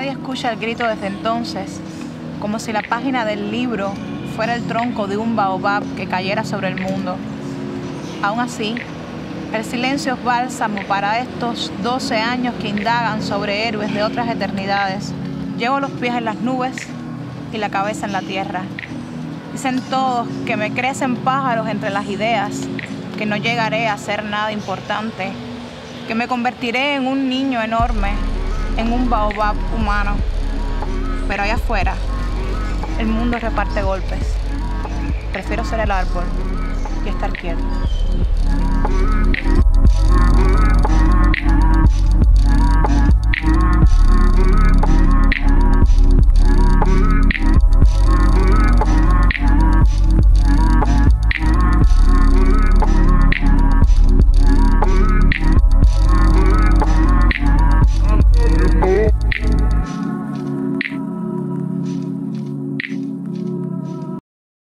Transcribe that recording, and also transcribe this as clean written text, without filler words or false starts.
Nadie escucha el grito desde entonces, como si la página del libro fuera el tronco de un baobab que cayera sobre el mundo. Aún así, el silencio es bálsamo para estos 12 años que indagan sobre héroes de otras eternidades. Llevo los pies en las nubes y la cabeza en la tierra. Dicen todos que me crecen pájaros entre las ideas, que no llegaré a ser nada importante, que me convertiré en un niño enorme, en un baobab humano. Pero allá afuera, el mundo reparte golpes. Prefiero ser el árbol y estar quieto.